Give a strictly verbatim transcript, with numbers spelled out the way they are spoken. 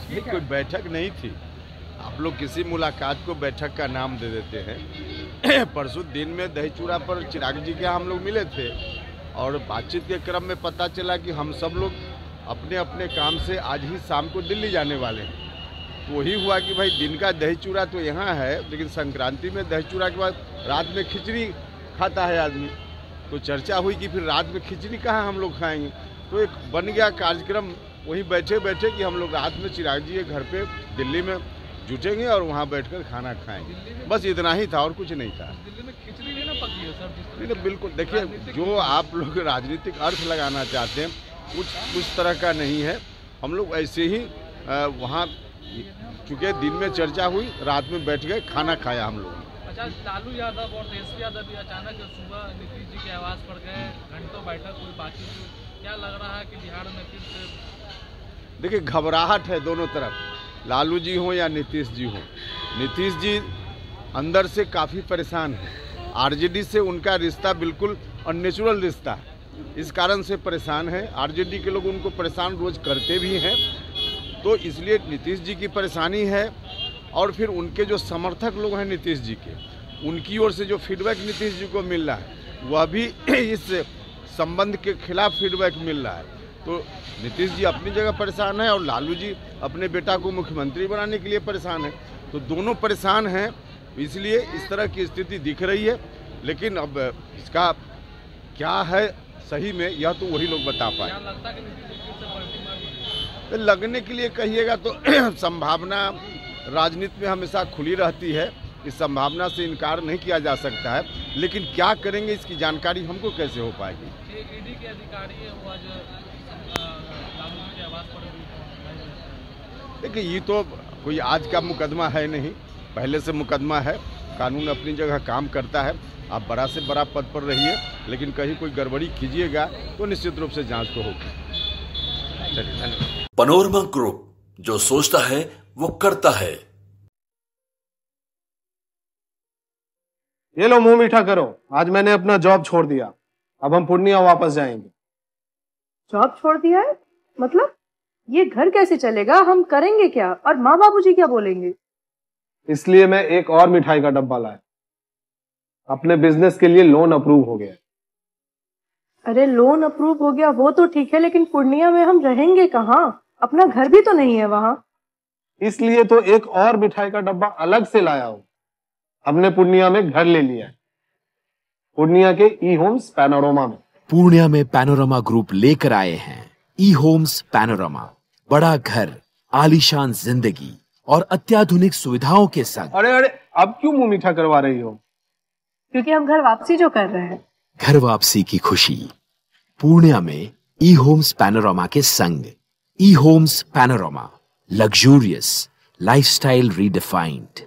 ये कोई बैठक नहीं थी। आप लोग किसी मुलाकात को बैठक का नाम दे देते हैं। परसों दिन में दही चूड़ा पर चिराग जी के हम लोग मिले थे और बातचीत के क्रम में पता चला कि हम सब लोग अपने अपने काम से आज ही शाम को दिल्ली जाने वाले हैं। तो वही हुआ कि भाई दिन का दही चूड़ा तो यहाँ है, लेकिन संक्रांति में दही चूड़ा के बाद रात में खिचड़ी खाता है आदमी। तो चर्चा हुई कि फिर रात में खिचड़ी कहाँ हम लोग खाएंगे। तो एक बन गया कार्यक्रम वहीं बैठे बैठे कि हम लोग रात में चिराग जी के घर पे दिल्ली में जुटेंगे और वहाँ बैठकर खाना खाएंगे। बस इतना ही था और कुछ नहीं था। दिल्ली में खिचड़ी नहीं ना पकी है सर? नहीं, बिल्कुल। देखिए, जो आप लोग राजनीतिक अर्थ लगाना चाहते हैं कुछ उस तरह का नहीं है। हम लोग ऐसे ही वहाँ चूँकि दिन में चर्चा हुई, रात में बैठ गए, खाना खाया हम लोगों ने। अच्छा, लालू यादव और तेजस्वी यादव भी अचानक सुबह नीतीश जी के आवास पर गए, घंटों बैठक हुई, बातचीत हुई। क्या लग रहा है कि बिहार में फिर से? देखिए, घबराहट है दोनों तरफ, लालू जी हों या नीतीश जी हों। नीतीश जी अंदर से काफ़ी परेशान हैं। आरजेडी से उनका रिश्ता बिल्कुल अननेचुरल रिश्ता है, इस कारण से परेशान है। आरजेडी के लोग उनको परेशान रोज़ करते भी हैं, तो इसलिए नीतीश जी की परेशानी है। और फिर उनके जो समर्थक लोग हैं नीतीश जी के, उनकी ओर से जो फीडबैक नीतीश जी को मिल रहा है वह भी इस संबंध के खिलाफ फीडबैक मिल रहा है। तो नीतीश जी अपनी जगह परेशान है और लालू जी अपने बेटा को मुख्यमंत्री बनाने के लिए परेशान है। तो दोनों परेशान हैं, इसलिए इस तरह की स्थिति दिख रही है। लेकिन अब इसका क्या है सही में, यह तो वही लोग बता पाए। लगने के लिए कहिएगा तो संभावना राजनीति में हमेशा खुली रहती है, इस संभावना से इनकार नहीं किया जा सकता है। लेकिन क्या करेंगे इसकी जानकारी हमको कैसे हो पाएगी? ईडी के अधिकारी है वो आज लालू के आवास पर भी। देखिए, ये तो कोई आज का मुकदमा है नहीं, पहले से मुकदमा है। कानून अपनी जगह काम करता है। आप बड़ा से बड़ा पद पर रहिए, लेकिन कहीं कोई गड़बड़ी कीजिएगा तो निश्चित रूप से जांच तो होगी। चलिए, धन्यवाद। पैनोरमा ग्रुप, जो सोचता है वो करता है। ये लो, मुंह मीठा करो। आज मैंने अपना जॉब छोड़ दिया, अब हम पूर्णिया वापस जाएंगे। जॉब छोड़ दिया है? मतलब ये घर कैसे चलेगा? हम करेंगे क्या? और माँ बाबूजी क्या बोलेंगे? इसलिए मैं एक और मिठाई का डब्बा लाया। अपने बिजनेस के लिए लोन अप्रूव हो गया। अरे, लोन अप्रूव हो गया वो तो ठीक है, लेकिन पूर्णिया में हम रहेंगे कहाँ? अपना घर भी तो नहीं है वहाँ। इसलिए तो एक और मिठाई का डब्बा अलग से लाया हूँ। हमने पूर्णिया में घर ले लिया है, पूर्णिया के ई होम्स पैनोरमा में। पूर्णिया में पैनोरमा ग्रुप लेकर आए हैं ई होम्स पैनोरमा। बड़ा घर, आलीशान जिंदगी और अत्याधुनिक सुविधाओं के संग। अरे अरे, अब क्यों मुंह मीठा करवा रही हो? क्योंकि हम घर वापसी जो कर रहे हैं। घर वापसी की खुशी पूर्णिया में ई होम्स पैनोरमा के संग। ई Homes Panorama, luxurious lifestyle redefined.